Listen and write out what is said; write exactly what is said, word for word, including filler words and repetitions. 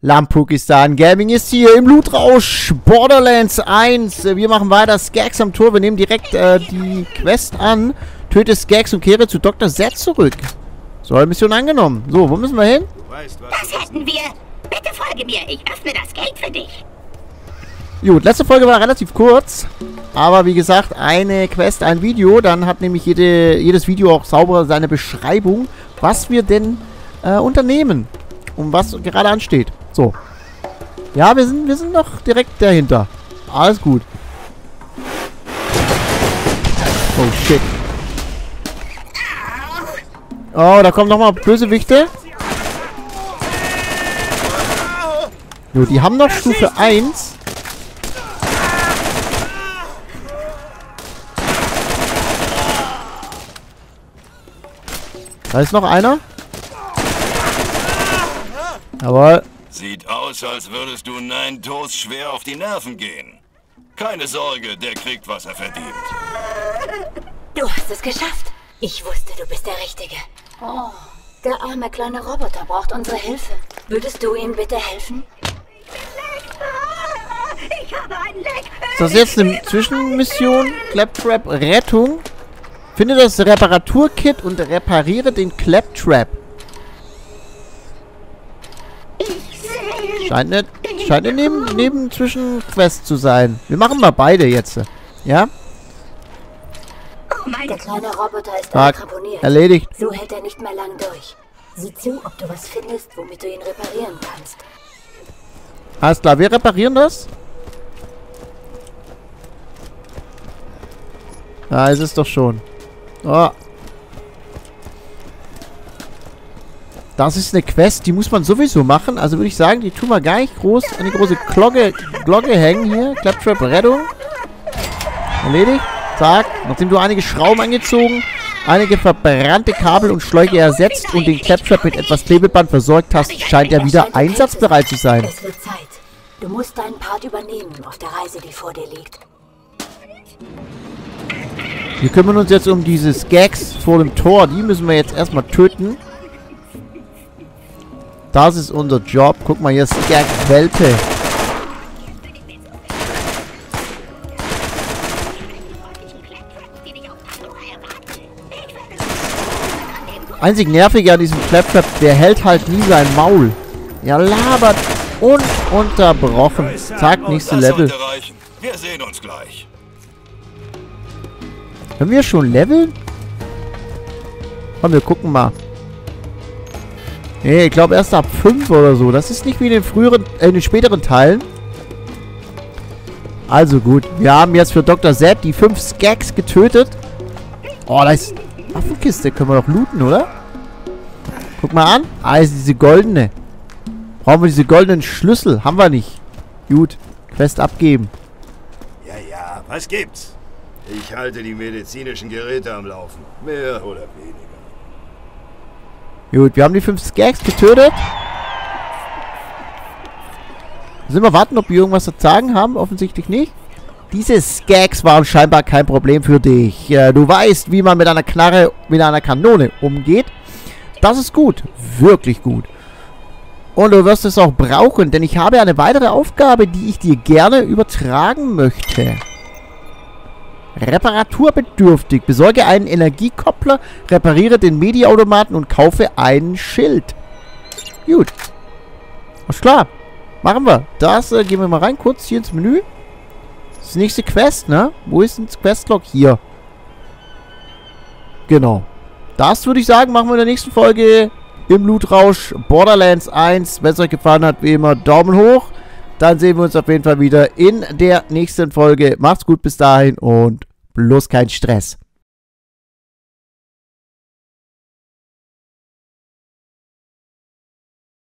Lampukistan Gaming ist hier im Lootrausch Borderlands eins. Wir machen weiter Skags am Tor. Wir nehmen direkt äh, die Quest an. Töte Skags und kehre zu Doktor Z zurück. So, Mission angenommen. So, wo müssen wir hin? Das hätten wir. Bitte folge mir. Ich öffne das Gate für dich. Gut, letzte Folge war relativ kurz. Aber wie gesagt, eine Quest, ein Video. Dann hat nämlich jede, jedes Video auch sauber seine Beschreibung, was wir denn äh, unternehmen. Und was gerade ansteht. So. Ja, wir sind, wir sind noch direkt dahinter. Alles gut. Oh, shit. Oh, da kommen nochmal Bösewichte. Jo, die haben noch Stufe eins. Da ist noch einer. Jawohl. Sieht aus, als würdest du Nine Toes schwer auf die Nerven gehen. Keine Sorge, der kriegt, was er verdient. Du hast es geschafft. Ich wusste, du bist der Richtige. Oh, der arme kleine Roboter braucht unsere Hilfe. Würdest du ihm bitte helfen? Ich habe ein Leck. Ist das jetzt eine Zwischenmission? Claptrap Rettung. Finde das Reparaturkit und repariere den Claptrap. Scheint eine, scheint eine neben, neben Zwischenquest zu sein. Wir machen mal beide jetzt. Ja? Oh mein, der kleine Roboter ist ramponiert. Erledigt. So hält er nicht mehr lang durch. Sieh zu, ob du was findest, womit du ihn reparieren kannst. Alles klar, wir reparieren das. Ja, es ist doch schon. Oh. Das ist eine Quest, die muss man sowieso machen. Also würde ich sagen, die tun wir gar nicht groß eine große Glocke, Glocke hängen hier. Claptrap Rettung. Erledigt. Zack. Nachdem du einige Schrauben angezogen, einige verbrannte Kabel und Schläuche ersetzt und den Claptrap mit etwas Klebeband versorgt hast, scheint er wieder einsatzbereit zu sein. Es wird Zeit. Du musst deinen Part übernehmen auf der Reise, die vor dir liegt. Wir kümmern uns jetzt um diese Skags vor dem Tor. Die müssen wir jetzt erstmal töten. Das ist unser Job. Guck mal, hier Skag-Welpe. Einzig nervige an diesem Claptrap, der hält halt nie sein Maul. Ja, labert ununterbrochen. Zack, nächste Level. Wir sehen uns gleich. Können wir schon leveln? Komm, wir gucken mal. Nee, ich glaube erst ab fünf oder so. Das ist nicht wie in den früheren, äh, in den späteren Teilen. Also gut. Wir haben jetzt für Doktor Z die fünf Skags getötet. Oh, da ist Waffenkiste. Können wir doch looten, oder? Guck mal an. Ah, ist diese goldene. Brauchen wir diese goldenen Schlüssel? Haben wir nicht. Gut. Quest abgeben. Ja, ja. Was gibt's? Ich halte die medizinischen Geräte am Laufen. Mehr oder weniger. Gut, wir haben die fünf Skags getötet. Müssen wir warten, ob wir irgendwas zu sagen haben? Offensichtlich nicht. Diese Skags waren scheinbar kein Problem für dich. Äh, du weißt, wie man mit einer Knarre, mit einer Kanone umgeht. Das ist gut. Wirklich gut. Und du wirst es auch brauchen, denn ich habe eine weitere Aufgabe, die ich dir gerne übertragen möchte. Reparaturbedürftig. Besorge einen Energiekoppler, repariere den Mediaautomaten und kaufe ein Schild. Gut. Alles klar. Machen wir. Das äh, gehen wir mal rein, kurz hier ins Menü. Das ist die nächste Quest, ne? Wo ist denn das Questlog? Hier. Genau. Das würde ich sagen, machen wir in der nächsten Folge im Lootrausch Borderlands eins. Wenn es euch gefallen hat, wie immer, Daumen hoch. Dann sehen wir uns auf jeden Fall wieder in der nächsten Folge. Macht's gut bis dahin und bloß kein Stress.